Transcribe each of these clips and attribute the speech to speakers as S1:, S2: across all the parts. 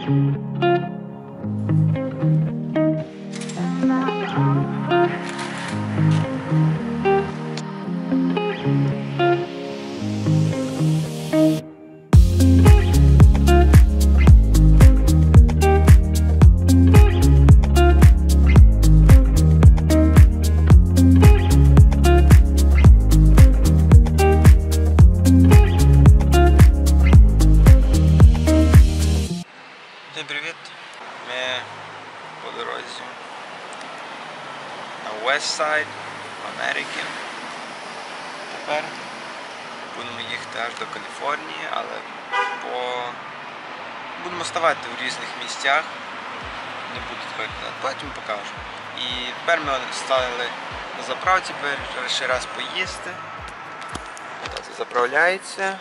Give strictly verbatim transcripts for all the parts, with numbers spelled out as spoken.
S1: Westside, Америки. Тепер будемо їхати аж до Каліфорнії, але по... будемо ставати в різних місцях. Не буду тепер, потім покажу. І тепер ми стали на заправці, тепер ще раз поїсти. Ось заправляється.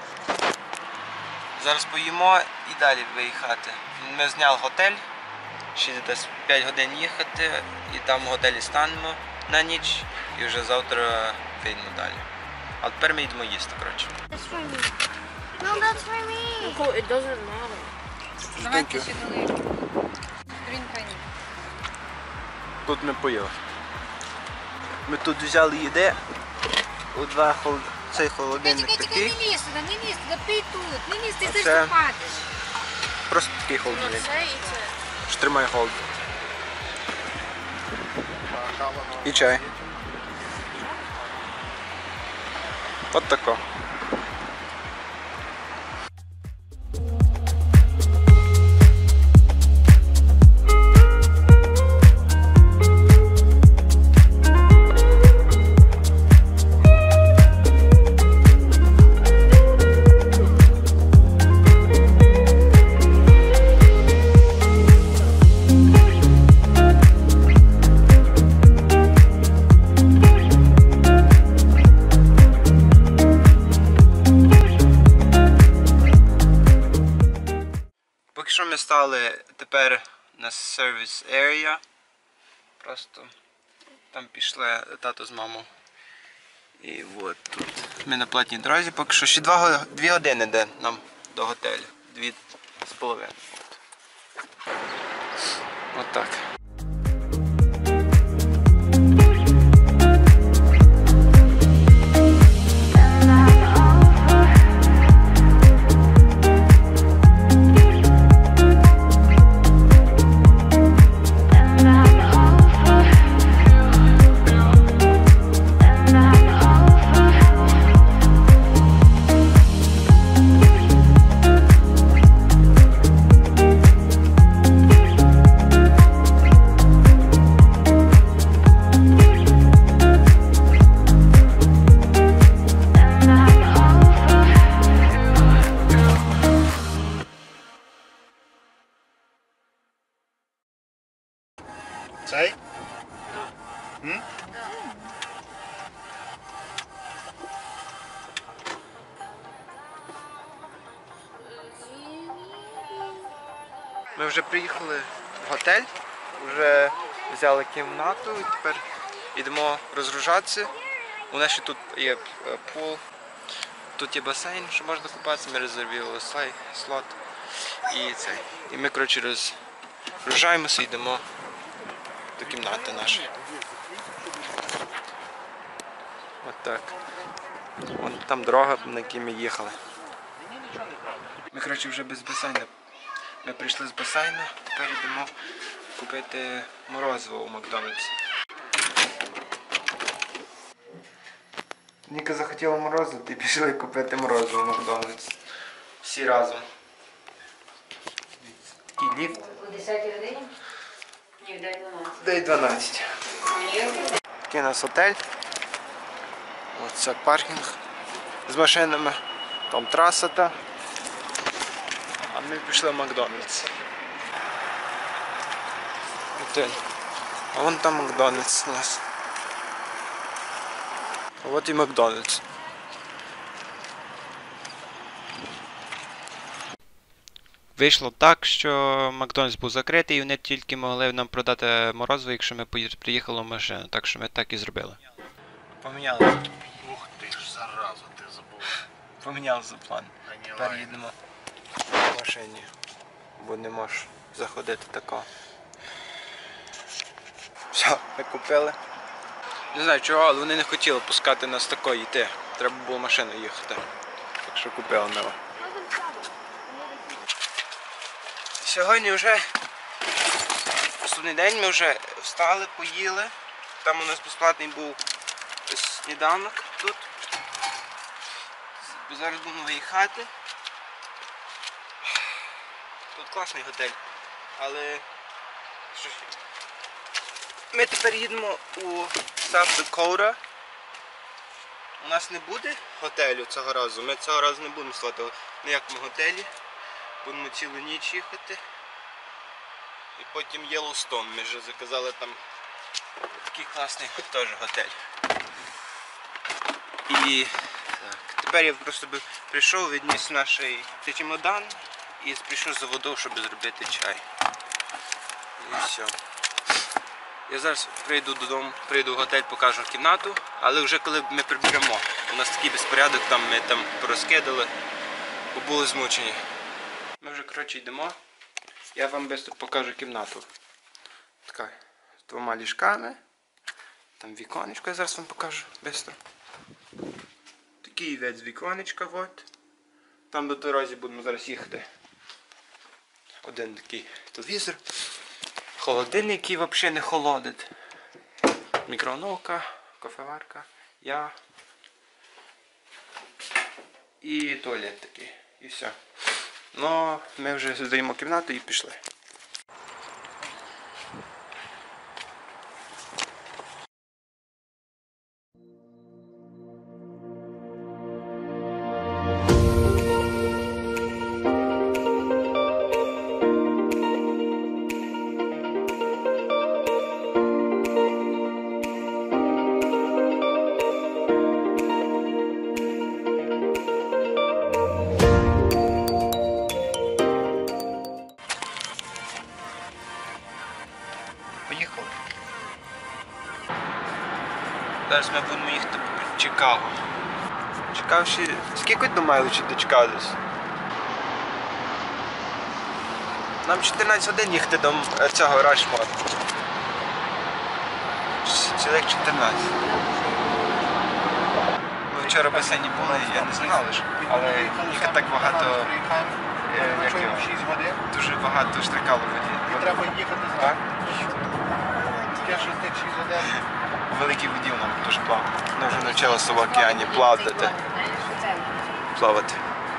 S1: Зараз поїмо і далі виїхати. Ми зняли готель. Ще десь п'ять годин їхати і там в готелі станемо на ніч і вже завтра вийдемо далі. А тепер ми йдемо їсти, коротше.
S2: No, that's for me.
S3: Cool, it doesn't matter.
S2: Давайте ще дали. Green penny.
S1: Тут ми поїли. Ми тут взяли їди. У два хол... цей холодильник
S2: Чекай, чекай,
S1: такий.
S2: не лізь туди, не лізь туди, пий тут. Не лізь, ти
S1: А
S2: все
S1: це-
S2: впадеш.
S1: Просто такий
S3: Ну
S1: холодильник.
S3: це і це.
S1: Що тримає холод. І чай. От тако. Що ми стали тепер на Service Area. Просто там пішли тато з мамою. І от тут. Ми на платній дорозі, поки що ще два, дві години йде нам до готелю. Дві з половиною. От. От так.
S4: Цей? М?
S1: Ми вже приїхали в готель, вже взяли кімнату і тепер йдемо розгружатися. У нас ще тут є пул, тут є басейн, що можна купатися, ми резервували слот і цей. І ми, коротше, розгружаємося і йдемо до кімнати нашої. От так. Вон там дорога, на якій ми їхали. Ми, коротше, вже без басейну. Ми прийшли з басейну, тепер йдемо купити морозиво у Макдональдсі. Ніка захотіла морозиво, і пішли купити морозиво у Макдональдсі. Всі разом. Такий ліфт.
S2: О десятій годині? Ні, в дев'ять дванадцять.
S1: дев'ять дванадцять. Такий у нас готель. Ось це паркінг з машинами. Там траса та. А ми пішли в Макдональдс. Готель. А вон там Макдональдс у нас. А от і Макдональдс. Вийшло так, що Макдональдс був закритий і вони тільки могли нам продати морозиво, якщо ми приїхали в машину. Так що ми так і зробили. Помінялися.
S4: Ух ти ж, зараза, ти забув.
S1: Помінялися план. Тепер їдемо в машині. бо не можеш заходити тако. Все, ми купили. Не знаю чого, але вони не хотіли пускати нас такої йти. Треба було машиною їхати. Так що купили нове. Сьогодні вже наступний день, ми вже встали, поїли. Там у нас безплатний був сніданок тут. Зараз будемо виїхати. Тут класний готель, але що ж, ми тепер їдемо у South Dakota. У нас не буде готелю цього разу, ми цього разу не будемо стати в ніякому готелі. Будемо цілу ніч їхати. І потім Yellowstone, ми вже заказали там такий класний теж готель. І так, тепер я просто би прийшов, відніс наш чемодан і прийшов за водою, щоб зробити чай. І все. Я зараз прийду додому, прийду в готель, покажу кімнату, але вже коли ми приберемо. У нас такий безпорядок, там ми там порозкидали, бо були змучені. Ми вже коротше йдемо. Я вам швидко покажу кімнату. Така, з двома ліжками. Там віконечко, я зараз вам покажу швидко. Такий вид з віконечка, от. Там до дорозі будемо зараз їхати. Один такий телевізор. Холодильник, який взагалі не холодить. Мікроволновка, кофеварка, я. І туалет такий. І все. Ну, ми вже здаємо кімнату і пішли. Поїхали. Зараз ми будемо їхати в Чикаго. Чикаго ще... Скільки до майличів до Чикаго десь? Нам чотирнадцять годин їхати до цього Рашмора. Цілих чотирнадцять. Ми вчора в басейні були, я не знав лише, але їх так багато, як його, дуже багато штрикало в воді.
S4: І треба їхати з
S1: Так?
S4: Я щось тих шість годин.
S1: У великій воді вона дуже плавати. Вона вже навчилася в океані плавати. Плавати.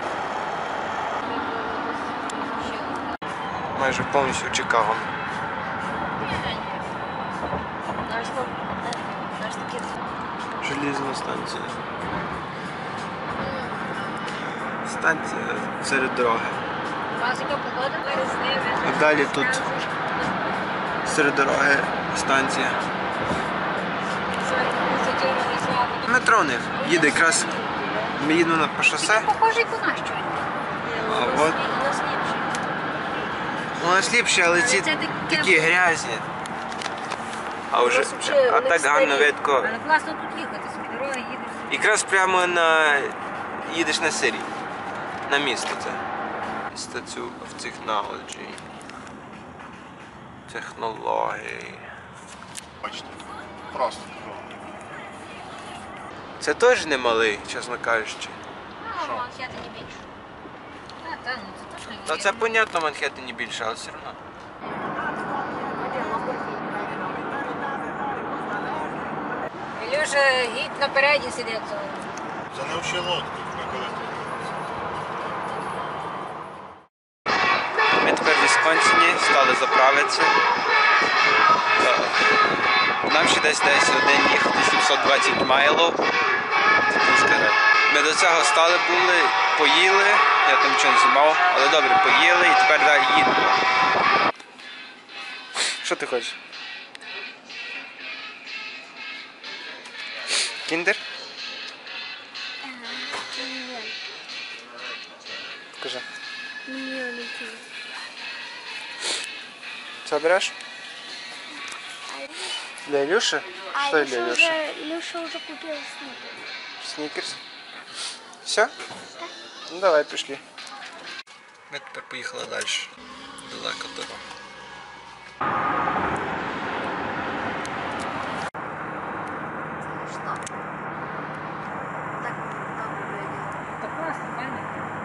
S1: Майже повністю в Чикаго. Железна станція. Станція серед дороги. А далі тут серед дороги станція. Метро не їде якраз. Ми їдемо по шосе.
S2: Похожий по наш чай.
S1: А от. У нас ліпші, але ці такі грязні. А вже а так гарно видко.
S2: Але класно тут їхати, з дороги їдеш.
S1: Якраз прямо на їдеш на Сирі. На місто це. Statue of Technology. Технології.
S4: Бачите, просто такого.
S1: Це теж не малий, чесно кажучи.
S2: Ну, Манхеттені більше. А, та, ну це точно
S1: Ну
S2: є.
S1: це понятно, Манхеттені більше, але все одно.
S2: Ілюша, гід напереді сидить.
S4: Занивши лодку, коли тут.
S1: Ми тепер в Вісконсині, стали заправитися. Е, Нам ще десь десь один їхати сімсот двадцять майлів. Ми до цього стали були, поїли, я там нічого не знімав, але добре, поїли і тепер далі їдемо. Що ти хочеш? Кіндер? Покажи. Що береш? Для Ілюши?
S3: А
S1: Що
S3: Илюша
S1: для Ілюши?
S3: уже, Илюша уже купил снипер.
S1: Снікерс. Все? Ну давай, пішли. Ми тепер поїхали далі. Далека дорога.
S2: Что? Так, добре вийде. Так класно, файно.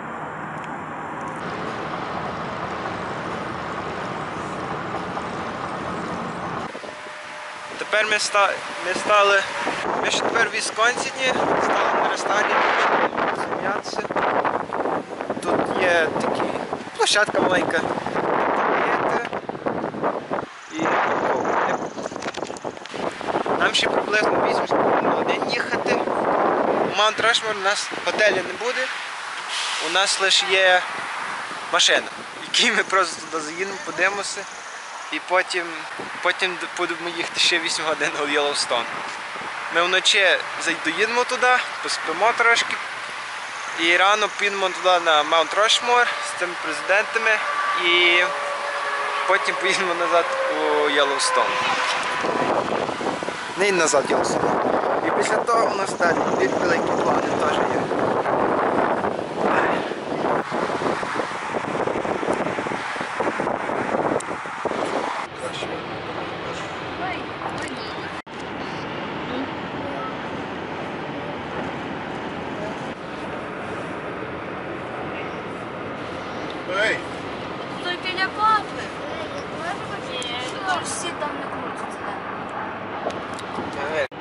S1: Тепер ми, ста... ми стали, ми ще тепер в Вісконсіні, стали на ресторані, почали сміятися. Тут є така площадка маленька, де і нам ще приблизно вісім годин їхати. У Маунт Рашмор у нас готелю не буде, у нас лише є машина, в якій ми просто туди заїдемо, подивимося. І потім, потім будемо їхати ще вісім годин у Єллоустон. Ми вночі доїдемо туди, поспимо трошки. І рано підемо туди на Маунт Рашмор з тими президентами. І потім поїдемо назад у Єллоустон. Не назад в Єллоустон. І після того у нас далі великі плани теж є.
S2: Ой, ой, ні.
S4: Ей!
S2: Той біля папи. Що ж всі там не крутяться, так?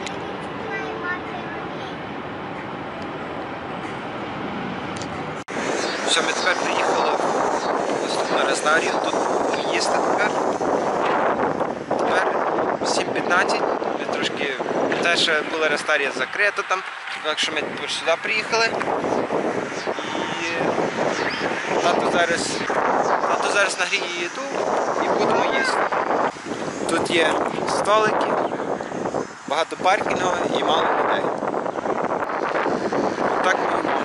S1: Все, ми тепер приїхали в на Резнарію, тут їсти тепер. Тепер сім п'ятнадцять, ми трошки, теж була Резнарія закрита там, так що ми тепер сюди приїхали. І тато зараз, тато зараз нагріє їду і будемо їсти. Тут є столики, багато паркінгу і мало людей. Отак ми йдемо.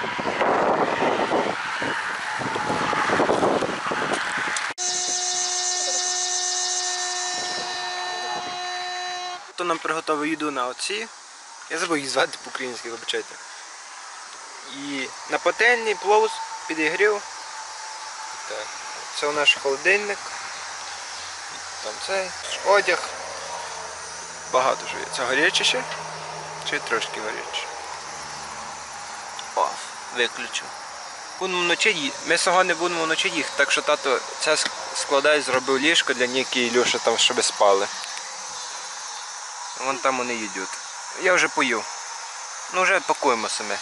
S1: Хто нам приготував їду на оці? Я забув їх звати по-українськи, вибачайте. І на пательні плов підігрів. Так. Це у наш холодильник. Там цей одяг. Багато що є. Це гаряче ще? Чи трошки гаряче? О, виключу. Будемо вночі їсти. Ми сьогодні будемо вночі їхати, так що тато це складає, зробив ліжко для Ніки і Ілюші, там, щоб спали. Вон там вони їдуть. Я вже пою. Ну вже пакуємо самі.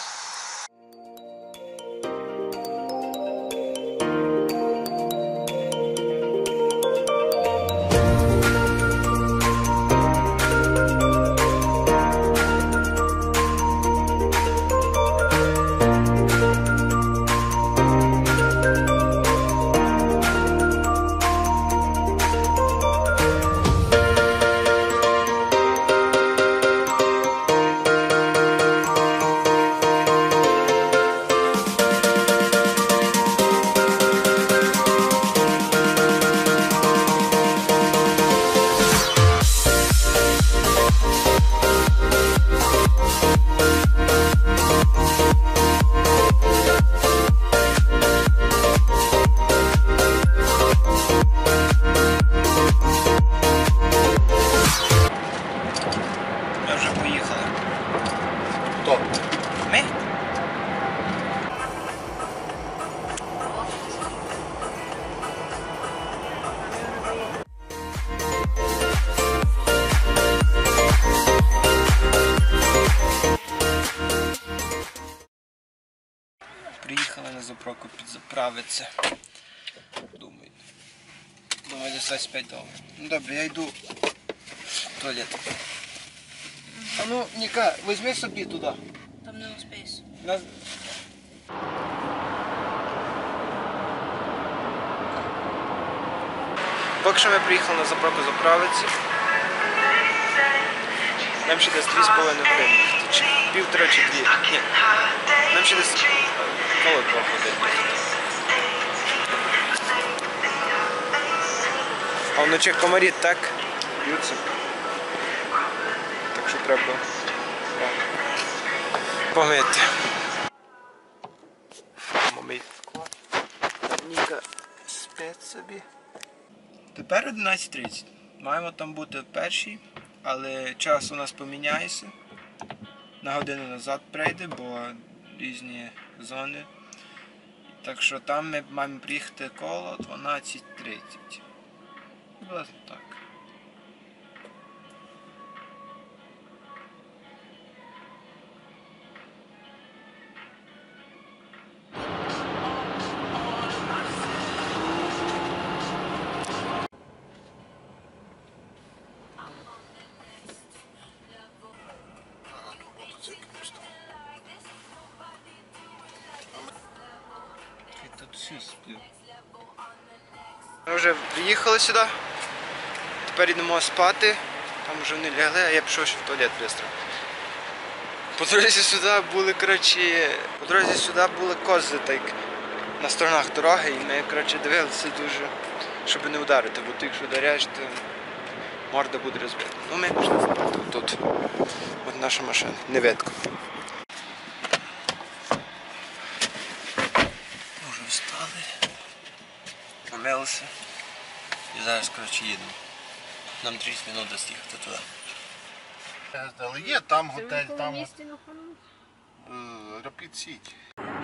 S1: Ми вже поїхали.
S4: Хто?
S1: Ми? Приїхали на заправку підзаправитися. Думаю. Думаю, десь двадцять п'ять доларів. Ну добре, я йду в туалет. А ну, Ніка, візьми собі туди.
S2: Там не успієш.
S1: На... Поки що ми приїхали на заправку заправитися. Нам ще десь дві з половиною години їхати. Чи півтора, чи дві. Ні. Нам ще десь коло двох годин їхати. А вночі комарі так б'ються. Так що треба помити. Помити. Ніка спить собі. Тепер одинадцять тридцять. Маємо там бути перші, але час у нас поміняється. На годину назад прийде, бо різні зони. Так що там ми маємо приїхати коло дванадцять тридцять. Власне так. Тут всі сплю. Ми вже приїхали сюди. Тепер йдемо спати. Там вже вони лягли, а я пішов ще в туалет швидко. По дорозі сюди були, коротше, по дорозі сюди були кози так, на сторонах дороги, і ми, коротше, дивилися дуже, щоб не ударити, бо ти якщо ударяєш, то морда буде розбита. Ну ми пішли спати тут. От наша машина. Не видко. Ми вже встали. Помилися. І зараз, коротше, їдемо. Нам тридцять хвилин достигати туди.
S4: Але є там готель, там е, Rapid City.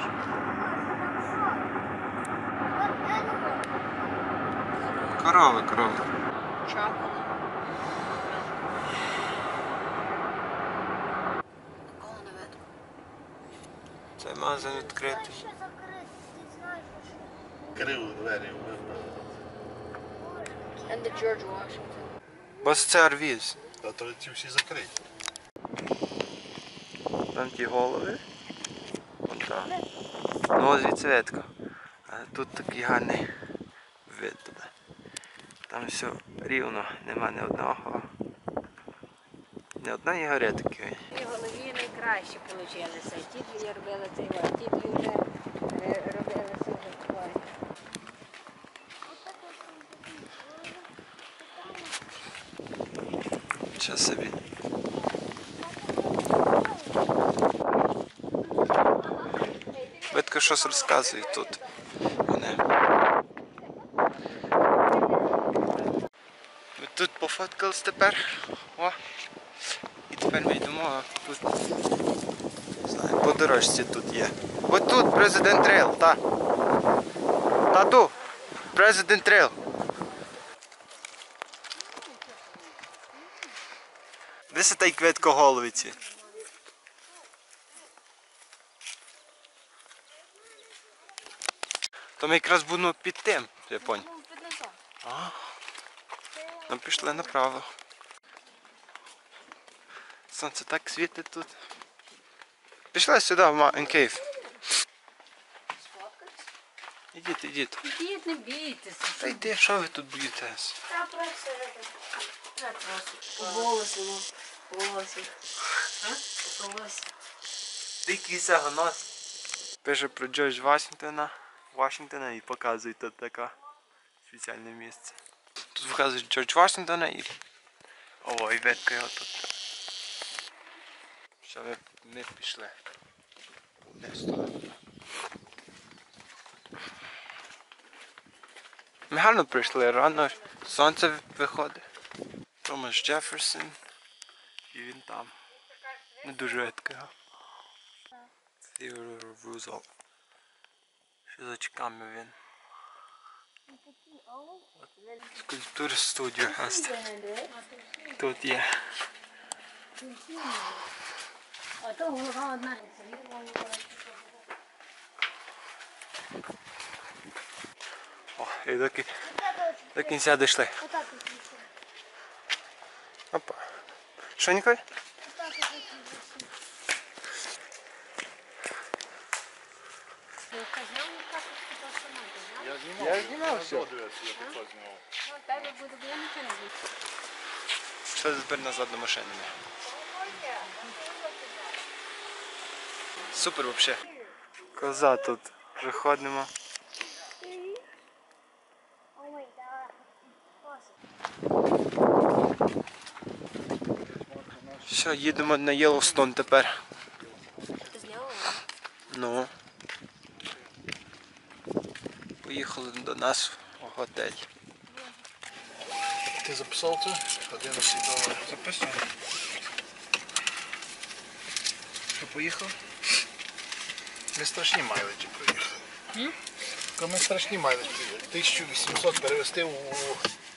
S1: Корови, корови. Цей магазин відкритий.
S3: Ще закрити, ти знаєш, що
S4: Крив двері.
S2: And the George Washington.
S1: Бо це Арвіз.
S4: А то ці всі закриті.
S1: Там ті голови. Вон там. Ну, звідси видко. А тут такий гарний вид туди. Там все рівно, нема ні одного. Ні одної гори такої.
S5: І голові найкраще получилися. Ті дві робили цей вар, ті дві вже е, робили цей вар.
S1: Що собі. Видко щось розказують тут. Вони. Ми тут пофоткались тепер. О. І тепер ми йдемо тут. Не знаю, по дорожці тут є. Ось тут Президент Трейл, та. Тату! Президент Трейл. Десь той квитко головиці. То ми якраз будемо під тим, я понял. А, ну пішли направо. Сонце так світить тут. Пішли сюди, в Манкейв. Ідіть, ідіть.
S5: Ідіть, не бійтеся.
S1: Та йди, що ви тут боїтесь?
S3: Та просто
S5: По волосі, ну, по волосі. А? По волосі.
S1: Дикий загонос. Пише про Джордж Вашингтона. Вашингтона і показує тут таке спеціальне місце. Тут показують Джордж Вашингтона і... Ой, ветка його тут. Що ми, ми пішли. Десь туди. Ми гарно прийшли, рано сонце виходить. Томас Джеферсон. І він там. Не дуже ветка його. Theodore Roosevelt. Що за очками він? Скульптура студіо Аст. Тут є.
S5: А то голова одна.
S1: О, і до, кі... до кінця дійшли.
S3: отак от вийшло.
S1: Опа. Що, Ніколь?
S3: Отак от вийшло.
S4: Я знімав.
S1: Я знімав все.
S4: Дивіться, я тако знімав.
S5: Ну, тебе буде, бо я нічого не знаю.
S1: Пішли тепер назад до машини. Супер взагалі. Коза тут. Вже ходимо.
S3: Oh wait, that.
S1: Все, їдемо на Єллоустон тепер.
S5: Ти зняла?
S1: Ну. Поїхали до нас готель.
S4: Ти записав це? одинадцять доларів.
S1: Записуємо. Що, поїхав?
S4: Ми страшні майлиджі проїхали. Ми страшні майлиджі проїхали. тисячу вісімсот перевести у